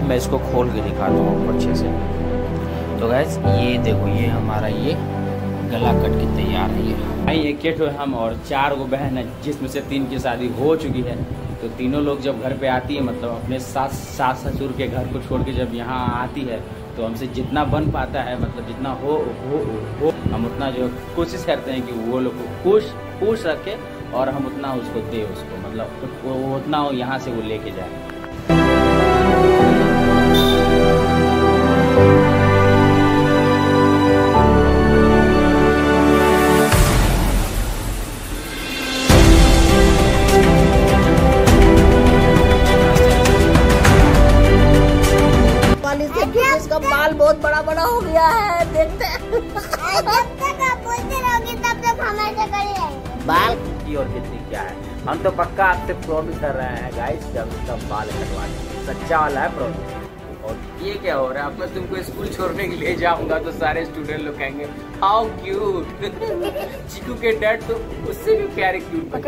मैं इसको खोल के दिखाता हूँ आपको अच्छे से। तो गैस ये देखो, ये हमारा ये गला कट के तैयार है। ये एक किट है हम और 4 गो बहन है, जिसमें से 3 की शादी हो चुकी है। तो तीनों लोग जब घर पे आती है, मतलब अपने सास ससुर के घर को छोड़ के जब यहाँ आती है, तो हमसे जितना बन पाता है, मतलब जितना हो हम उतना जो कोशिश करते हैं कि वो लोग को खुश रखे और हम उतना उसको दे, उसको मतलब वो उतना यहाँ से वो लेके जाए। इसका बाल बहुत बड़ा बड़ा हो गया है, देखते हैं। बाल की और कितनी क्या है, हम तो पक्का आपसे प्रॉमिस कर रहे हैं गाइस कि हम इसका बाल कटवाने, सच्चा वाला है प्रॉमिस। और ये क्या हो रहा है, अब मैं तुमको स्कूल छोड़ने के लिए जाऊंगा तो सारे स्टूडेंट लोग कहेंगे हाउ क्यूट। चिकू के डैड तो उससे भी प्यारे क्यूट।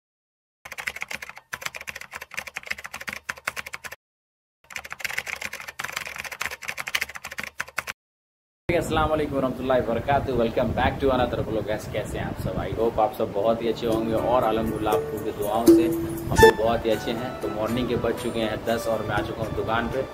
अस्सलाम वालेकुम वरहमतुल्लाहि वबरकातुहू। Welcome back to another vlog. कैसे हैं आप सब? आई होप आप सब बहुत ही अच्छे होंगे और अल्हम्दुलिल्लाह आपको की दुआओं से हम लोग बहुत ही अच्छे हैं। तो मॉर्निंग के बज चुके हैं 10 और मैं आ चुका हूँ दुकान पे।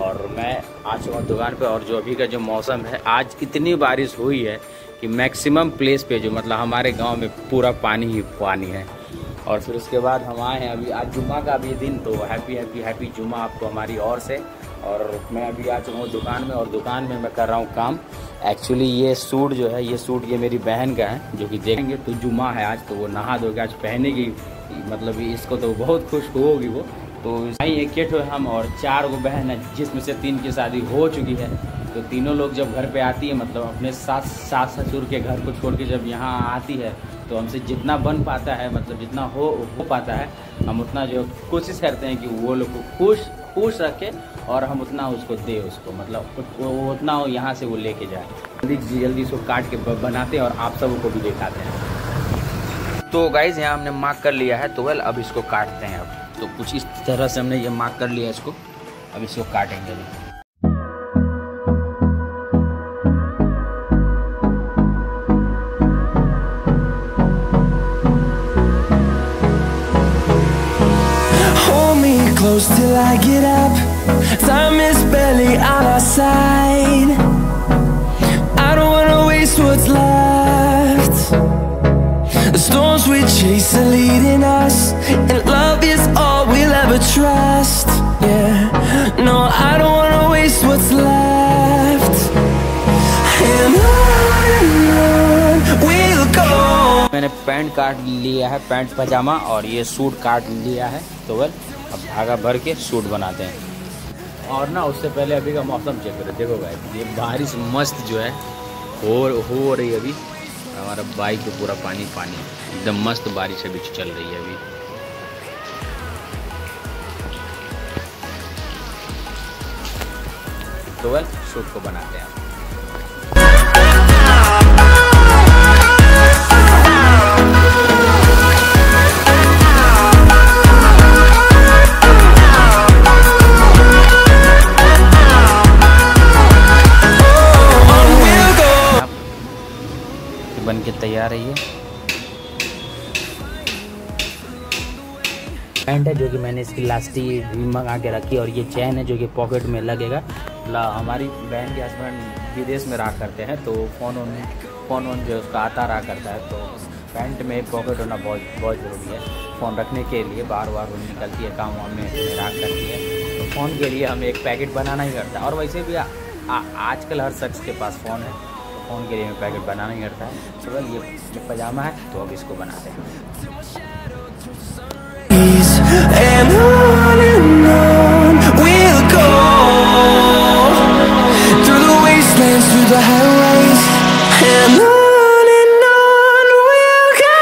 और जो अभी का जो मौसम है, आज इतनी बारिश हुई है कि मैक्सिमम प्लेस पे जो मतलब हमारे गाँव में पूरा पानी ही पानी है। और फिर उसके बाद हम आए हैं अभी, आज जुम्मा का भी दिन, तो हैप्पी जुम्मा आपको हमारी ओर से। और मैं अभी आ चुका हूँ दुकान में और दुकान में मैं कर रहा हूँ काम। एक्चुअली ये सूट जो है, ये मेरी बहन का है, जो कि देखेंगे तो जुम्मा है आज, तो वो नहा धो के आज पहनेगी, मतलब इसको तो बहुत खुश होगी वो। तो एक किट है हम और 4 गो बहन है, जिसमें से 3 की शादी हो चुकी है। तो तीनों लोग जब घर पे आती है, मतलब अपने सास ससुर के घर को छोड़ के जब यहाँ आती है, तो हमसे जितना बन पाता है, मतलब जितना हो पाता है, हम उतना जो कोशिश करते हैं कि वो लोग को खुश रखे और हम उतना उसको दे, उसको मतलब वो उतना यहाँ से वो लेके जाए। जल्दी इसको काट के बनाते हैं और आप सबको भी दिखाते हैं। तो गाइज यहाँ हमने मार्क कर लिया है, तो अब इसको काटते हैं। अब तो कुछ इस तरह से हमने ये मार्क कर लिया इसको, अब इसको काटेंगे अभी। Close till I get up. Time is barely on our side. I don't wanna waste what's left. The storms we chase are leading us, and love is all we'll ever trust. Yeah, no, I don't wanna waste what's left. And on we'll go. मैंने pant काट लिया है, pant पजामा, और ये suit काट लिया है। तो अब धागा भर के सूट बनाते हैं। और ना उससे पहले अभी का मौसम चेक करो, देखो भाई, ये बारिश मस्त जो है हो रही है अभी। हमारा बाइक पे पूरा पानी एकदम मस्त बारिश अभी चल रही है अभी। तो सूट को बनाते हैं। बन के तैयार है ये पैंट है, जो कि मैंने इसकी लास्टिक भी मंगा के रखी, और ये चैन है जो कि पॉकेट में लगेगा। हमारी बहन के हस्बैंड विदेश में रहा करते हैं, तो फ़ोन जो उसका आता रहा करता है, तो पैंट में पॉकेट होना बहुत ज़रूरी है। फ़ोन रखने के लिए बार वो निकलती है, काम वाम में रहा करती है, तो फ़ोन के लिए हमें एक पैकेट बनाना ही करता है। और वैसे भी आजकल हर शख्स के पास फ़ोन है, फ़ोन के लिए मैं पैकेट बनाना ही करता है। तो ये पजामा है, तो अब इसको बनाते हैं। And on we'll go, through the wastelands, through the highways, and on we'll go.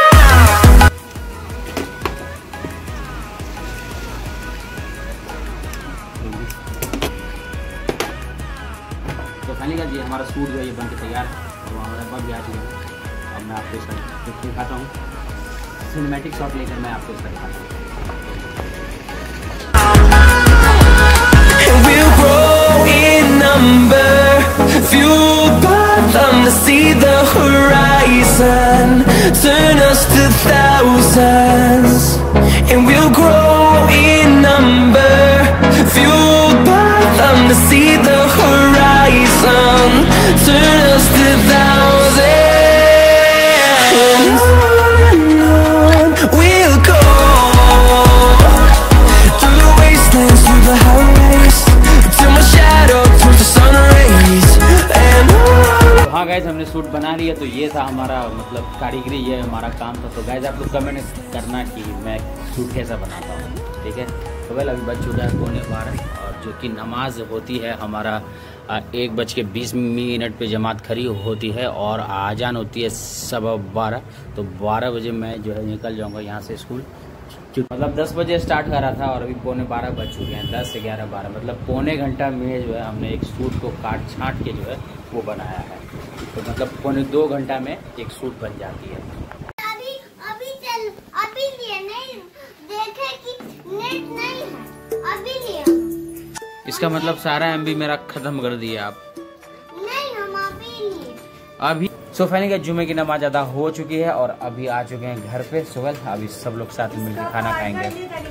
तो फाइनली जी हमारा सूट जो है ये बन के तैयार है, और हमारा बग भी आ चुका है। अब मैं आपको इसका दिखाता हूँ, सिनेमैटिक शॉट लेकर मैं आपको इसका दिखाता हूँ। We'll grow and turn us to thousands, and we'll grow in number, fueled by them to see the horizon, turn us to thousands, and on we'll go, through the wastelands, through the highways, till my shadow turns to sun rays, and on. हाँ guys, हमने suit बना लिया। तो ये था हमारा मतलब कारीगरी, ये हमारा काम था। तो गाइज आप लोग कमेंट करना कि मैं सूट कैसा बनाता हूँ, ठीक है। तो वेल अभी बज चुका है 11:15 और जो कि नमाज होती है हमारा 1:20 पे जमात खड़ी होती है और आजान होती है 12:15। तो 12 बजे मैं जो है निकल जाऊँगा यहाँ से स्कूल। मतलब 10 बजे स्टार्ट करा था और अभी 11:45 बज चुके हैं। 10 से 11 12 मतलब पौने घंटा में जो है हमने एक सूट को काट छाँट के जो है वो बनाया है। तो मतलब पौने 2 घंटा में एक सूट बन जाती है। अभी लिए नहीं देखे कि नेट नहीं है, अभी लिए। इसका मतलब सारा MB मेरा खत्म कर दिया आप। नहीं, हम अभी लिए। अभी सोफानी का जुमे की नमाज अदा हो चुकी है और अभी आ चुके हैं घर पे। सुबह अभी सब लोग साथ में मिलकर खाना खाएंगे।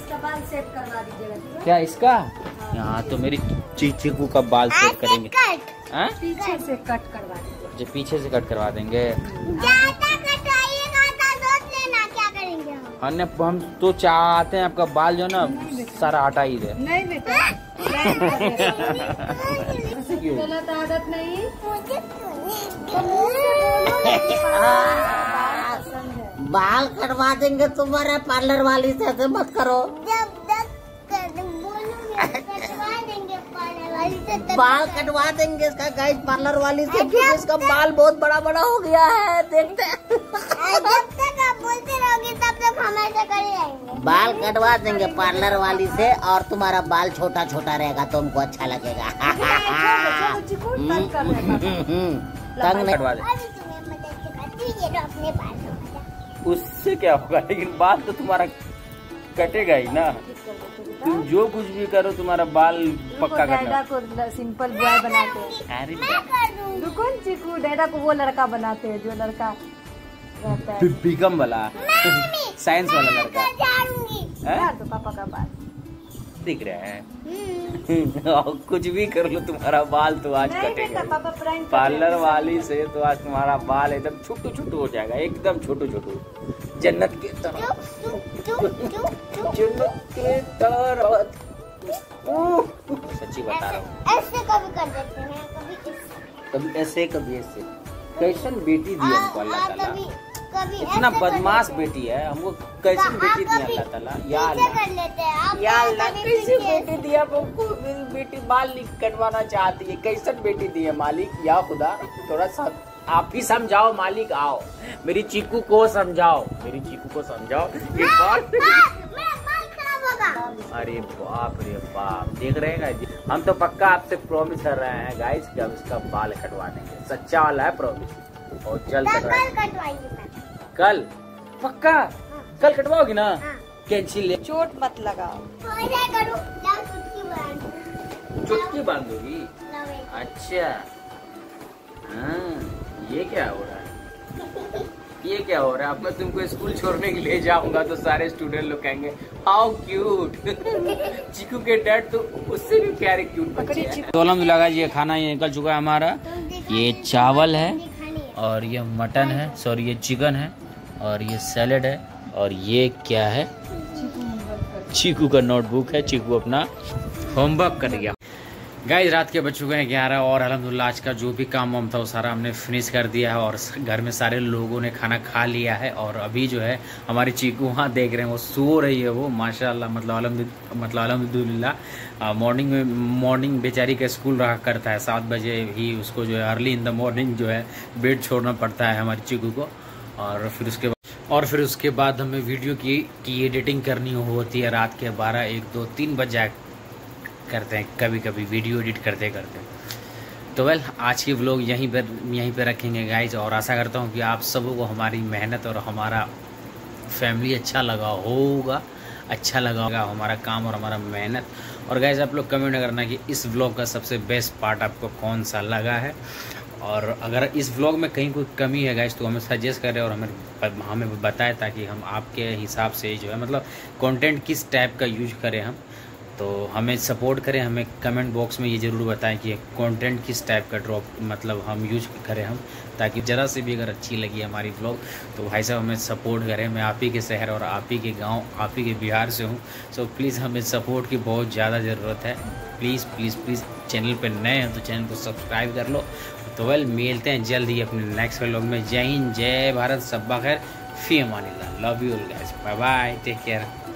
क्या इसका? यहाँ तो मेरी चीकू का बाल सेट करेंगे। पीछे से कट करवा देंगे। जो पीछे से कट करवा देंगे। ज्यादा कटाइएगा तो सोच लेना क्या करेंगे हम। हम तो चाहते हैं आपका बाल जो ना सारा हटा ही दे। नहीं बेटा, गलत आदत नहीं। बाल कटवा देंगे तुम्हारा पार्लर वाली से, ऐसे मत करो। जब तक बोलूंगी कटवा देंगे पार्लर वाली से, बाल कटवा देंगे इसका गाइस पार्लर वाली से, क्योंकि इसका बाल बहुत बड़ा बड़ा हो गया है। देखते हैं जब तक आप बोलते रहोगे तब तक हम ऐसा कर जाएंगे। बाल कटवा देंगे पार्लर वाली से और तुम्हारा बाल छोटा छोटा रहेगा, तुमको अच्छा लगेगा। तंग नहीं कटवा दे। अभी तुम्हें मदद से करती है तो अपने बाल को उससे क्या होगा, लेकिन बाल तो तुम्हारा कटेगा ही ना। तुम जो कुछ भी करो तुम्हारा बाल पक्का करना। डैडा को सिंपल बॉय बनाते हैं। अरे रुको चिकू, डैडा को वो लड़का बनाते हैं जो लड़का रहता है बिगम वाला, साइंस वाला लड़का। यार तो पापा का बाल दिख रहा है। और कुछ भी कर लो तुम्हारा बाल तो आज कटेगा। पापा प्रैंक पार्लर वाली से तो आज तुम्हारा बाल एकदम छोटू छोटू हो जाएगा, एकदम छोटू छोटू, जन्नत की तरह। जन्नत की तरह। सच्ची बता रहा हूँ। ऐसे कभी कर देते हैं, कभी ऐसे कभी ऐसे। कैसन बेटी दी हमको अल्लाह ताला। कभी इतना बदमाश बेटी है हमको, कैसन बेटी दी अल्लाह ताला। या अल्लाह, कर लेते हैं आप। या अल्लाह, कैसी बेटी दी हमको। मेरी बेटी बाल कटवाना चाहती है, कैसन बेटी दी है मालिक। या खुदा थोड़ा सा आप ही समझाओ मालिक। आओ मेरी चीकू को समझाओ, मेरी चीकू को समझाओ। ये बाल मेरा बाल खराब होगा। अरे बाप रे बाप, देख रहे हैं गाइस, हम तो पक्का आपसे प्रॉमिस कर रहे हैं गाइस कि हम इसका बाल कटवा देंगे। सच्चा वाला है प्रॉमिस और जल्द कर रहे हैं। कल कटवाएंगे मैं। कल पक्का? कल कटवाओगी ना? कैंची ले। चोट मत लगाओ। चुटकी बांधोगी? अच्छा हाँ, ये क्या हो रहा है? ये क्या हो रहा है? अब मैं तुमको स्कूल छोड़ने के लिए जाऊंगा तो सारे स्टूडेंट लोग कहेंगे हाउ क्यूट। चीकू के डैड तो उससे भी प्यारे क्यूट बच्चे हैं। तो अल्हम्दुलिल्लाह ये खाना ये निकल चुका है हमारा। ये चावल है और ये मटन है, सॉरी ये चिकन है और ये सैलेड है और ये क्या है? चीकू का नोटबुक है। चीकू अपना होमवर्क कर गया। गाइस रात के बज चुके हैं 11 और अल्हम्दुलिल्लाह आज का जो भी काम वाम था वो सारा हमने फिनिश कर दिया है और घर में सारे लोगों ने खाना खा लिया है। और अभी जो है हमारी चीकू वहाँ देख रहे हैं, वो सो रही है वो माशाल्लाह। मतलब अल्हम्दुलिल्लाह मॉर्निंग बेचारी का स्कूल रहा करता है 7 बजे ही उसको जो है अर्ली इन द मॉर्निंग जो है बेड छोड़ना पड़ता है हमारी चीकू को। और फिर उसके बाद हमें वीडियो की एडिटिंग करनी होती है रात के 12, 1, 2, 3 बजे करते हैं कभी कभी वीडियो एडिट करते करते। तो वेल आज की व्लॉग यहीं पे रखेंगे गाइज और आशा करता हूँ कि आप सबों को हमारी मेहनत और हमारा फैमिली अच्छा लगा होगा हमारा काम और हमारा मेहनत। और गाइज आप लोग कमेंट करना कि इस व्लॉग का सबसे बेस्ट पार्ट आपको कौन सा लगा है और अगर इस व्लॉग में कहीं कोई कमी है गाइस तो हमें सजेस्ट करें और हमें बताएं, ताकि हम आपके हिसाब से जो है मतलब कंटेंट किस टाइप का यूज करें हम, तो हमें सपोर्ट करें। हमें कमेंट बॉक्स में ये ज़रूर बताएं कि कंटेंट किस टाइप का ड्रॉप मतलब हम यूज करें हम, ताकि ज़रा से भी अगर अच्छी लगी हमारी व्लॉग तो भाई साहब हमें सपोर्ट करें। मैं आप ही के शहर और आप ही के गांव, आप ही के बिहार से हूं, सो प्लीज़ हमें सपोर्ट की बहुत ज़्यादा ज़रूरत है। प्लीज़ प्लीज़ प्लीज़ चैनल पर नए हैं तो चैनल को सब्सक्राइब कर लो। तो वेल मिलते हैं जल्द ही अपने नेक्स्ट व्लॉग में। जय हिंद, जय भारत, सब्बा खैर, फी अमानिल्लाह, love you all guys, bye bye, take care.